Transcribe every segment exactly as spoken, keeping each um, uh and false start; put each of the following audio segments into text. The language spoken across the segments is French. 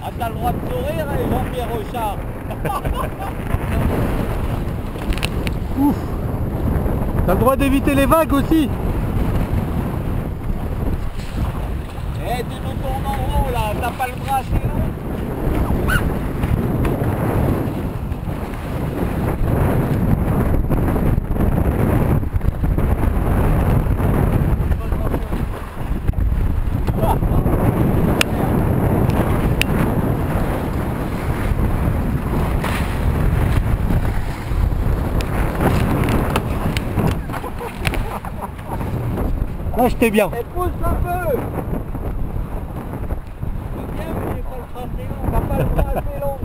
Ah, t'as le droit de sourire, hein, Jean-Pierre Rochard. Ouf. T'as le droit d'éviter les vagues aussi. Eh, tu nous tournes en haut là, t'as pas le bras assez long. Là, j'étais bien. Et pousse un peu. C'est bien, mais j'ai pas le bras assez long, t'as pas le bras assez long.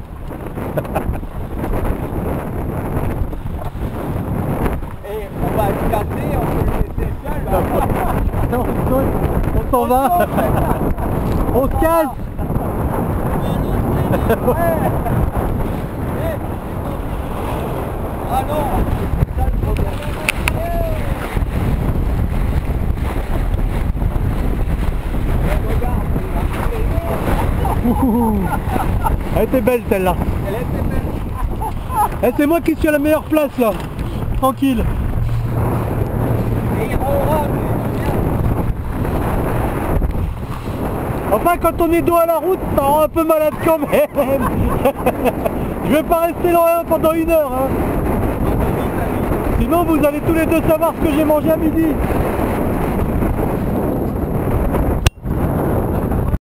Et on va se casser, on peut le laisser seul. Là. Non, on s'en va. On se casse. Ouais. Ah non, c'est ça le problème. Elle était belle celle-là. Elle était belle. Eh, c'est moi qui suis à la meilleure place là. Tranquille. Et il ronronne. Enfin, quand on est dos à la route, ça rend un peu malade quand même. Je vais pas rester loin pendant une heure. Hein. Sinon, vous allez tous les deux savoir ce que j'ai mangé à midi.